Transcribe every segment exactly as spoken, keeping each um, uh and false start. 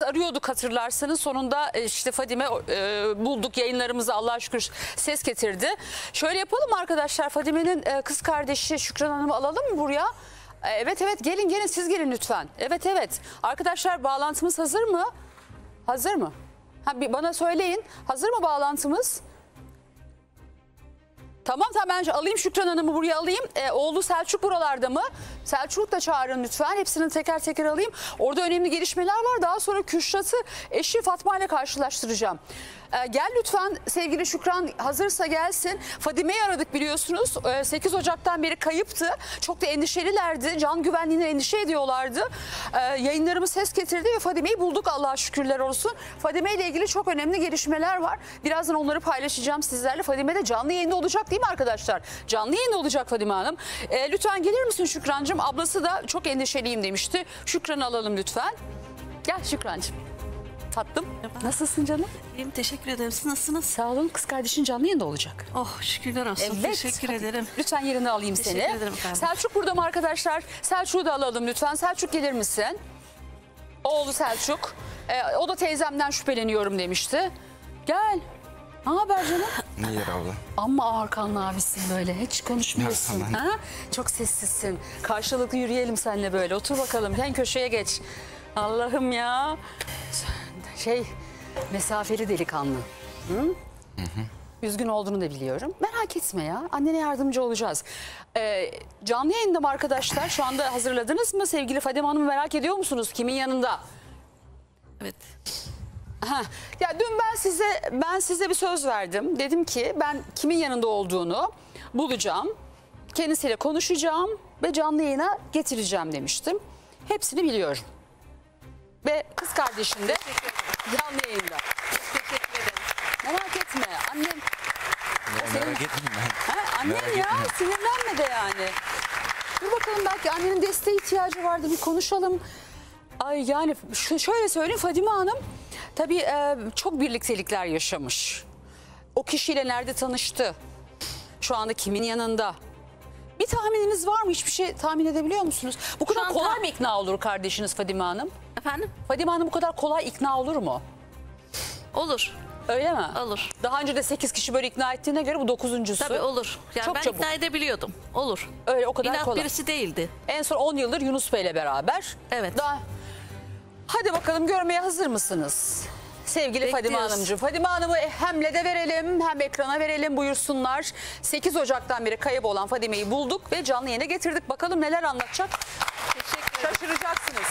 arıyorduk hatırlarsanız. Sonunda işte Fadime e, bulduk, yayınlarımıza Allah'a şükür ses getirdi. Şöyle yapalım arkadaşlar, Fadime'nin e, kız kardeşi Şükran Hanım'ı alalım mı buraya? E, evet evet gelin gelin siz gelin lütfen. Evet evet arkadaşlar, bağlantımız hazır mı? Hazır mı? Ha, bir bana söyleyin, hazır mı bağlantımız? Tamam tamam, ben alayım Şükran Hanım'ı buraya alayım. Ee, oğlu Selçuk buralarda mı? Selçuk da çağırın lütfen. Hepsini teker teker alayım. Orada önemli gelişmeler var. Daha sonra Kürşat'ı eşi Fatma ile karşılaştıracağım. Ee, gel lütfen sevgili Şükran, hazırsa gelsin. Fadime'yi aradık biliyorsunuz. Ee, sekiz Ocak'tan beri kayıptı. Çok da endişelilerdi. Can güvenliğine endişe ediyorlardı. Ee, yayınlarımız ses getirdi ve Fadime'yi bulduk Allah'a şükürler olsun. Fadime ile ilgili çok önemli gelişmeler var. Birazdan onları paylaşacağım sizlerle. Fadime de canlı yayında olacak değil mi arkadaşlar? Canlı yayında olacak Fadime Hanım. Ee, lütfen gelir misin Şükrancığım? Ablası da çok endişeliyim demişti. Şükran'ı alalım lütfen. Gel Şükrancığım. Tatlım. Merhaba. Nasılsın canım? İyiyim, teşekkür ederim. Siz nasılsınız? Sağ olun. Kız kardeşin canlı yayında olacak. Oh şükürler olsun. Evet. Teşekkür ederim. Lütfen yerini alayım teşekkür seni. Ederim efendim. Selçuk burada mı arkadaşlar? Selçuk'u da alalım lütfen. Selçuk gelir misin? Oğlu Selçuk. Ee, o da teyzemden şüpheleniyorum demişti. Gel. Ne haber canım? İyi abla. Amma ağır kanlı abisin böyle. Hiç konuşmuyorsun. Ya, Ha? Çok sessizsin. Karşılıklı yürüyelim seninle böyle. Otur bakalım. En köşeye geç. Allah'ım ya. Şey, mesafeli delikanlı. Hı? Hı hı. Üzgün olduğunu da biliyorum. Merak etme ya. Annene yardımcı olacağız. Ee, canlı yayında mı arkadaşlar? Şu anda hazırladınız mı? Sevgili Fadime Hanım'ı merak ediyor musunuz? Kimin yanında? Evet. Ha, ya dün ben size ben size bir söz verdim. Dedim ki ben kimin yanında olduğunu bulacağım. Kendisiyle konuşacağım ve canlı yayına getireceğim demiştim. Hepsini biliyorum. Ve kız kardeşim de canlı yayında. Teşekkür ederim. Merak etme annem. Ya, Senin... merak etmeyin ben. Ha, annen Merak ya etme. sinirlenme de yani. Dur bakalım, belki annenin desteğe ihtiyacı vardı, bir konuşalım. Ay yani şu, şöyle söyleyeyim, Fadime Hanım tabii e, çok birliktelikler yaşamış. O kişiyle nerede tanıştı? Şu anda kimin yanında? Bir tahmininiz var mı? Hiçbir şey tahmin edebiliyor musunuz? Bu kadar an kolay ta- mı ikna olur kardeşiniz Fadime Hanım? Efendim? Fadime Hanım bu kadar kolay ikna olur mu? Olur. Öyle mi? Olur. Daha önce de sekiz kişi böyle ikna ettiğine göre bu dokuzuncusu. Tabii olur. Yani Çok ben çabuk. ikna edebiliyordum. Olur. Öyle o kadar İnat kolay. birisi değildi. En son on yıldır Yunus Bey'le beraber. Evet. Daha... Hadi bakalım, görmeye hazır mısınız? Sevgili Fadime Bekliyoruz. Hanımcığım. Fadime Hanım'ı hem LED'e verelim hem ekrana verelim, buyursunlar. sekiz Ocak'tan beri kayıp olan Fadime'yi bulduk ve canlı yayına getirdik. Bakalım neler anlatacak? Teşekkür ederim. Şaşıracaksınız.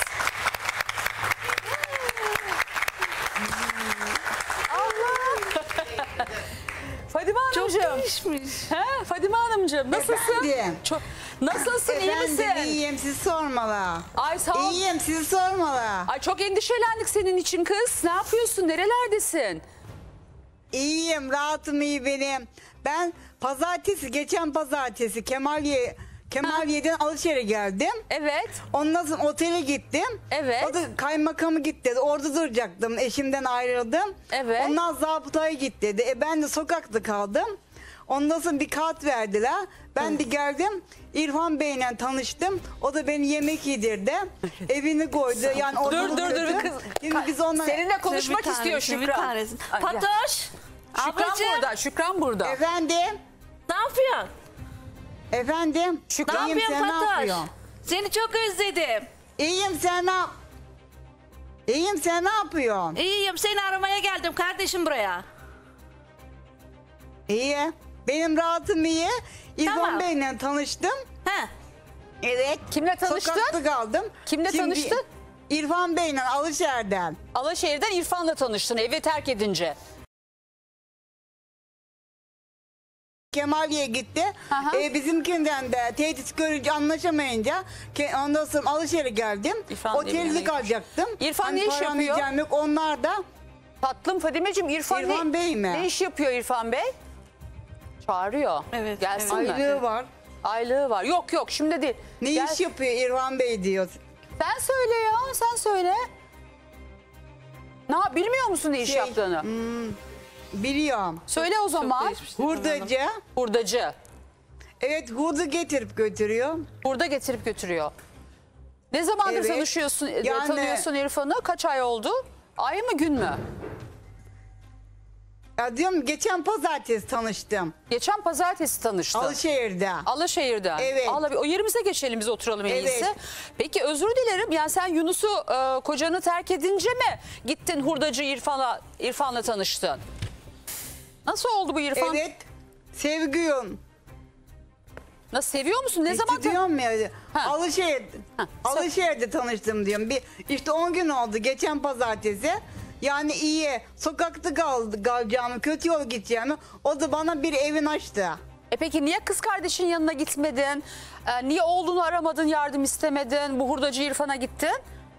Allah! Fadime Çok Hanımcığım. değişmiş. He, Fadime Hanımcığım nasılsın? Efendim? Çok, nasılsın, iyi Efendim misin? iyiyim, sizi sormalı. Ay sağ ol. İyiyim, sizi sormalı. Ay çok endişelendik senin için kız. Ne yapıyorsun? Nerelerdesin? İyiyim, rahatım, iyi benim. Ben pazartesi, geçen pazartesi Kemalye, Kemalye'den Alışver'e geldim. Evet. Ondan sonra otele gittim. Evet. O da kaymakamı git dedi. Orada duracaktım. Eşimden ayrıldım. Evet. Ondan zabıtaya git dedi. E ben de sokakta kaldım. Ondan sonra bir kağıt verdiler. Ben de geldim. İrfan Bey'le tanıştım. O da beni yemek yedirdi. Evini koydu. Yani orada Dur dur dur bir kız. Şimdi biz onunla... Seninle konuşmak Bir istiyor tanesin, bir Şükran. tanesin. Ay, gel. Fatoş. Şükran Ablacığım. burada. Şükran burada. Efendim? Ne yapıyorsun? Efendim? Şükran, Ne İyiyim, yapıyorsun sen ne Fatoş? yapıyorsun? Seni çok özledim. İyiyim, sen ne yap... İyiyim, sen ne yapıyorsun? İyiyim, seni aramaya geldim kardeşim buraya. İyi. Benim rahatım iyi. İrfan Tamam. Bey'le tanıştım. He. Evet. Kimle tanıştın? Sokakta kaldım. Kimle Şimdi tanıştın? İrfan Bey'le Alışer'den. Alaşehir'den İrfan'la tanıştın evi terk edince. Kemalye'ye gitti. Aha. Ee, bizimkinden de tehdit görünce anlaşamayınca ke- ondan sonra Alışer'e geldim. İrfan evine Otellik gitmiş. alacaktım. İrfan ne iş param yapıyor? diyeceğim Yok. Onlar da Tatlım Fadimeciğim, İrfan, İrfan ne, Bey mi? ne iş yapıyor İrfan Bey? Çağırıyor. Evet, Gelsin evet. mi? aylığı var. Aylığı var. Yok yok şimdi değil. Ne Gel. iş yapıyor İrfan Bey diyor. Sen söyle ya, sen söyle. Ne yap- bilmiyor musun ne iş Şey, yaptığını? Biliyorum. Söyle o zaman. değişmiş. Hurdacı. Hurdacı. Evet, hurda getirip götürüyor. Burada getirip götürüyor. Ne zamandır Evet. tanışıyorsun, e, Yani- tanıyorsun İrfan'ı? Kaç ay oldu? Ay mı gün mü? Ya diyorum geçen pazartesi tanıştım. Geçen pazartesi tanıştın. Alışehir'de. Alaşehir'den. Evet. Allah, o yerimize geçelim, biz oturalım en Evet. iyisi. Peki özür dilerim. Yani sen Yunus'u e, kocanı terk edince mi gittin hurdacı İrfan'la İrfan'la tanıştın? Nasıl oldu bu İrfan? Evet. Sevgiyon. Nasıl, seviyor musun? Ne zaman? ta- diyorum ya. Ha. Alışehir, Ha, Alışehir'de tanıştım diyorum. Bir, işte on gün oldu geçen pazartesi. Yani iyi. Sokakta kaldı, kalacağımı, kötü yol gideceğimi. O da bana bir evin açtı. E peki niye kız kardeşin yanına gitmedin? E, niye oğlunu aramadın, yardım istemedin? Bu hurdacı İrfan'a gittin?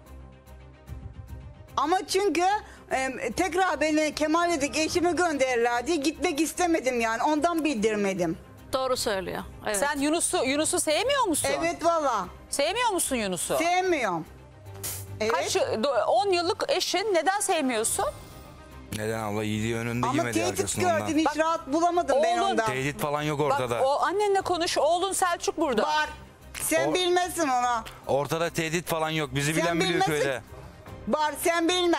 Ama çünkü e, tekrar beni Kemal'deki eşimi gönderirler diye gitmek istemedim yani. Ondan bildirmedim. Doğru söylüyor. Evet. Sen Yunus'u Yunus'u sevmiyor musun? Evet valla. Sevmiyor musun Yunus'u? Sevmiyorum. Evet. Kaç on yıllık eşin, neden sevmiyorsun? Neden abla? Yediği önünde Ama yemedi tehdit arkasından. gördüm. Hiç Bak, rahat bulamadım ben oğlun- ondan. Tehdit falan yok Bak ortada. o annenle konuş, oğlun Selçuk burada. Var. Sen O- bilmezsin onu. Ortada tehdit falan yok. Bizi Sen bilen biliyor bilmezsin. köyde. Var, sen bilme.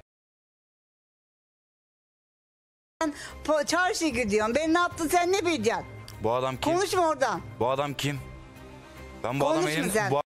Ben po- çarşıya gidiyorum. Ben ne yaptın sen ne bileceksin? Bu adam kim? Konuşma oradan. Bu adam kim? Ben bu Konuşma adamı elim... sen. Bu...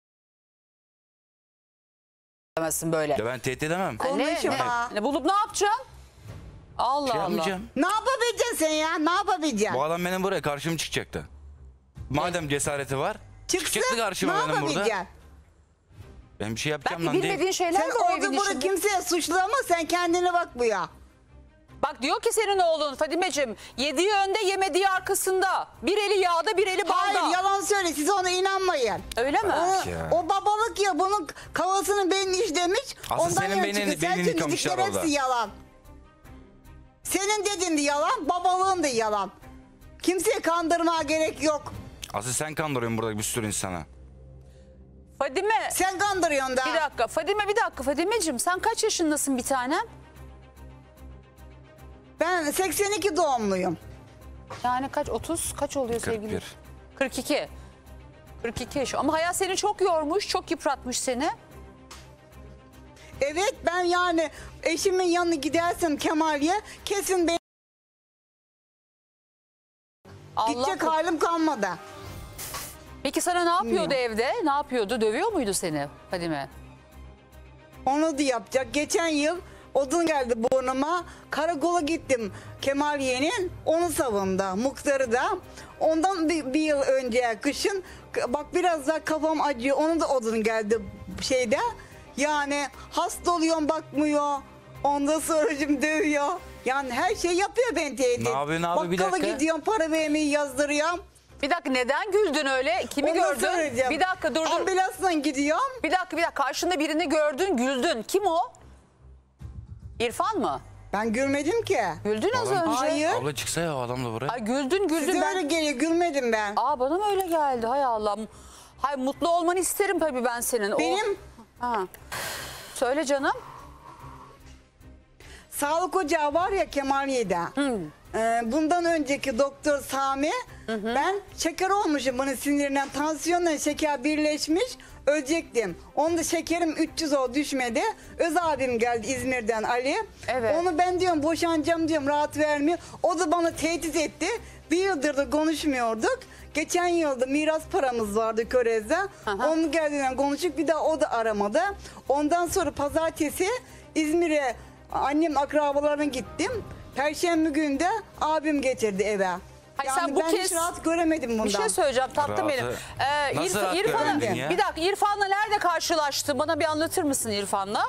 Demezsin böyle. Ya ben tehdit edemem. Konuşma. Ne, ne bulup ne yapacaksın? Allah Şey Allah. yapmayacağım. Ne yapabileceksin sen ya? Ne yapabileceksin? Bu adam benim buraya karşıma çıkacaktı. Madem cesareti var. Çıksın. Çıkacaktı Ne karşıma benim burada. yapabileceksin? Ben bir şey yapacağım Belki lan bilmediğin değil. şeyler Sen var o orada evin burada içinde. kimseye suçlama. Sen kendine bak bu ya. Bak diyor ki senin oğlun Fadimeciğim, yediği önde yemediği arkasında. Bir eli yağda bir eli balda. Hayır yalan söyle. Siz ona inanmayın. Öyle mi? O, Ya. o babalık ya bunun kafasını beynini işlemiş. Asıl ondan senin yana beynin- çıkıyor. beynini Selçuk yıkamışlar dedikleri orada. hepsi yalan. Senin dediğin de yalan, babalığın da yalan. Kimseye kandırmaya gerek yok. Asıl sen kandırıyorsun burada bir sürü insana. Fadime, Sen kandırıyorsun da. bir dakika. Fadime bir dakika. Fadimeciğim sen kaç yaşındasın bir tanem? Ben seksen iki doğumluyum. Yani kaç, otuz kaç oluyor kırk sevgili? bir. kırk iki. kırk iki yaş. Ama hayat seni çok yormuş, çok yıpratmış seni. Evet ben yani eşimin yanına gidersem Kemal'ye kesin benim Allah gidecek korusun. halim kalmadı. Peki sana ne yapıyordu Bilmiyorum. evde? Ne yapıyordu? Dövüyor muydu seni Fadime? Onu da yapacak. Geçen yıl odun geldi burnuma. Karakola gittim Kemal Yeğen'in. Onu savundu. Muhtarı da. Ondan bir, bir yıl önce kışın bak biraz daha kafam acıyor. Onun da odun geldi şeyde. Yani hasta oluyorum bakmıyor. Ondan sonra şimdi dövüyor. Yani her şey yapıyor ben tehdit. Ne yapıyorsun abi? Bir Bakkala dakika. gidiyorum para vermeyi yazdırıyorum. Bir dakika, neden güldün öyle? Kimi Onu da gördün? söyleyeceğim. Bir dakika dur dur. Ambulansla gidiyorum. Bir dakika bir dakika. Karşında birini gördün, güldün. Kim o? İrfan mı? Ben gülmedim ki. Güldün az Adam- önce. Hayır. Abla çıksa ya o adam da buraya. Ay güldün güldün. Size Ben... öyle geliyor gülmedim ben. Aa bana mı öyle geldi? Hay Allah. Hay mutlu olmanı isterim tabii ben senin. O- Benim Ha. Söyle canım. sağlık ocağı var ya Kemaliye'de. Ee, bundan önceki doktor Sami ben şeker olmuşum bunun sinirinden tansiyonla şeker birleşmiş ölecektim. Onda şekerim üç yüz o düşmedi. Öz abim geldi İzmir'den Ali. Evet. Onu ben diyorum boşanacağım diyorum rahat vermiyor. O da bana tehdit etti. Bir yıldır da konuşmuyorduk. Geçen yılda miras paramız vardı Körez'de. Aha. Onu geldiğinden konuştuk bir daha o da aramadı. Ondan sonra pazartesi İzmir'e annem akrabalarına gittim. Perşembe günü de abim getirdi eve. Hayır, yani sen bu ben kez- hiç rahat göremedim bundan. Bir şey söyleyeceğim tatlım Rahatı- benim. Ee, Nasıl İrfa- rahat İrfan'la göremedin ya? bir dakika İrfan'la nerede karşılaştın? Bana bir anlatır mısın İrfan'la?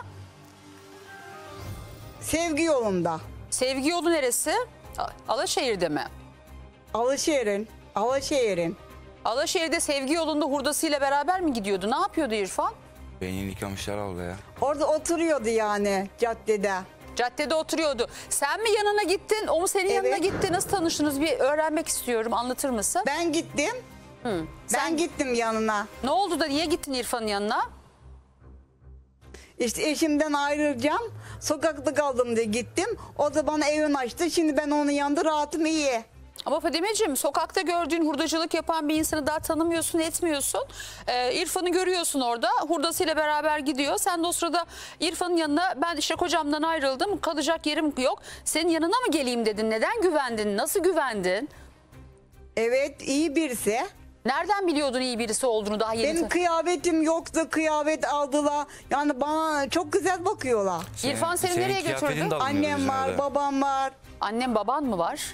Sevgi yolunda. Sevgi yolu neresi? A- Alaşehir'de mi? Alışehir'in. Alışehir'in. Alaşehir'de sevgi yolunda hurdasıyla beraber mi gidiyordu? Ne yapıyordu İrfan? Beynini yıkamışlar abla ya. Orada oturuyordu yani caddede. Caddede oturuyordu. Sen mi yanına gittin? O mu senin yanına Evet. gitti? Nasıl tanıştınız? Bir öğrenmek istiyorum. Anlatır mısın? Ben gittim. Ben Sen- gittim yanına. Ne oldu da niye gittin İrfan'ın yanına? İşte eşimden ayrılacağım. Sokakta kaldım diye gittim. O da bana evini açtı. Şimdi ben onun yanında rahatım iyi. Ama Fadimeciğim, sokakta gördüğün hurdacılık yapan bir insanı daha tanımıyorsun, etmiyorsun. Ee, İrfan'ı görüyorsun orada. Hurdasıyla beraber gidiyor. Sen de o sırada İrfan'ın yanına, ben işte kocamdan ayrıldım, kalacak yerim yok. Senin yanına mı geleyim dedin? Neden güvendin? Nasıl güvendin? Evet, iyi birisi. Nereden biliyordun iyi birisi olduğunu daha yeni? Benim kıyafetim yoktu, kıyafet aldılar. Yani bana çok güzel bakıyorlar. İrfan seni senin nereye kıyafetin götürdü? de alınıyordu Annem var, herhalde. babam var. Annem baban mı var?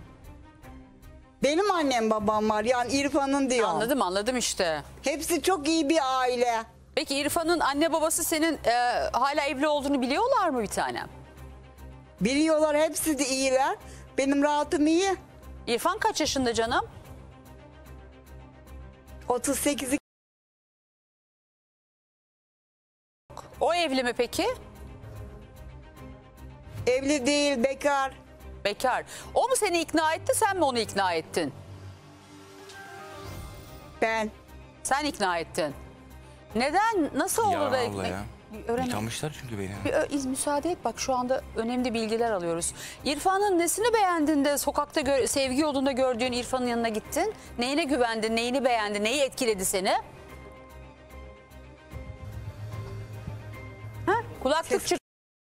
Benim annem babam var, yani İrfan'ın diyor. Anladım anladım işte. Hepsi çok iyi bir aile. Peki İrfan'ın anne babası senin e, hala evli olduğunu biliyorlar mı bir tanem? Biliyorlar, hepsi de iyiler. Benim rahatım iyi. İrfan kaç yaşında canım? otuz sekiz. O evli mi peki? Evli değil, bekar. Bekar. O mu seni ikna etti, sen mi onu ikna ettin? Ben. Sen ikna ettin. Neden? Nasıl oldu Ya da abla ekmek? ya. Öğren- Yıkamışlar çünkü beni. Bir ö- iz- müsaade et, bak şu anda önemli bilgiler alıyoruz. İrfan'ın nesini beğendin de sokakta gö- sevgi yolunda gördüğün İrfan'ın yanına gittin? Neyine güvendin, neyini beğendin, neyi etkiledi seni? Ha? Kulaklık çık.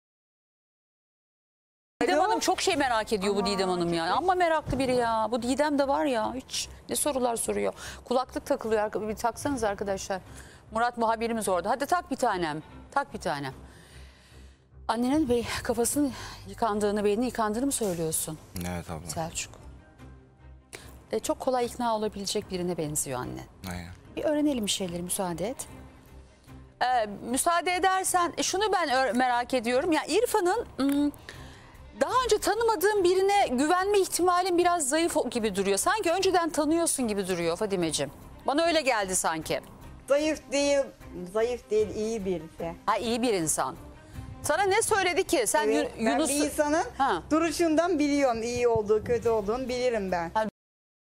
Didem Alo? Hanım çok şey merak ediyor bu Didem Hanım ya. Ama meraklı biri ya. Bu Didem de var ya, hiç ne sorular soruyor. Kulaklık takılıyor. arka- Bir taksanız arkadaşlar. Murat muhabirimiz orada. Hadi tak bir tanem. Tak bir tanem. Annenin bey, kafasının yıkandığını, beyninin yıkandığını mı söylüyorsun Evet abla. Selçuk? E, çok kolay ikna olabilecek birine benziyor anne. Aynen. Bir öğrenelim bir şeyleri, müsaade et. Ee, müsaade edersen e, şunu ben ö- merak ediyorum. Ya İrfan'ın ım, daha önce tanımadığın birine güvenme ihtimalin biraz zayıf o- gibi duruyor. Sanki önceden tanıyorsun gibi duruyor Fadimeciğim. Bana öyle geldi sanki. Zayıf değil, zayıf değil, iyi birisi. Ha, iyi bir insan. Sana ne söyledi ki? Sen Evet, Yu- ben Yunus... bir insanın Ha. duruşundan biliyorum iyi olduğu, kötü olduğunu bilirim ben. Ha.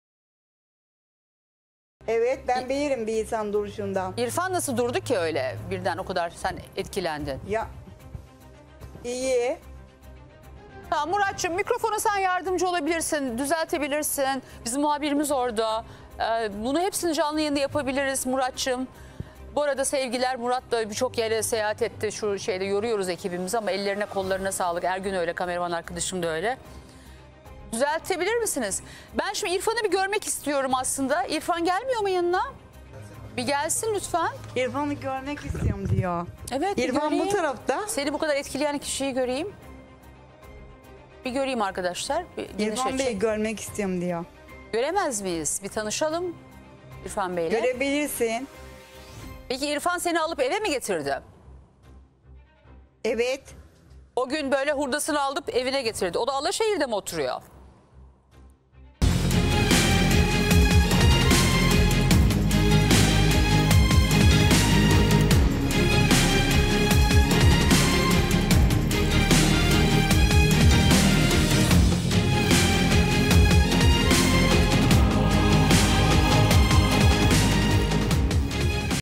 Evet, ben bilirim bir insan duruşundan. İrfan nasıl durdu ki öyle birden o kadar sen etkilendin? Ya iyi. Ha, Muratçığım, mikrofona sen yardımcı olabilirsin, düzeltebilirsin. Bizim muhabirimiz orada. Ee, bunu hepsini canlı yayında yapabiliriz Muratçığım. Bu arada sevgiler, Murat da birçok yere seyahat etti. Şu şeyde yoruyoruz ekibimizi ama ellerine kollarına sağlık. Ergün öyle, kameraman arkadaşım da öyle. Düzeltebilir misiniz? Ben şimdi İrfan'ı bir görmek istiyorum aslında. İrfan gelmiyor mu yanına? Bir gelsin lütfen. İrfan'ı görmek istiyorum diyor. Evet, bir İrfan bu göreyim. tarafta. Seni bu kadar etkileyen kişiyi göreyim. Bir göreyim arkadaşlar. Bir geniş İrfan açı. Bey'i görmek istiyorum diyor. Göremez miyiz? Bir tanışalım İrfan Bey'le. Görebilirsin. Peki İrfan seni alıp eve mi getirdi? Evet. O gün böyle hurdasını alıp evine getirdi. O da Alaşehir'de mi oturuyor?